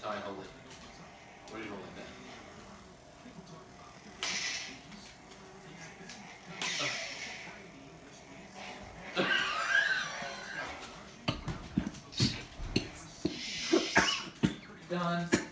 how I hold it. What do you hold like that? Done.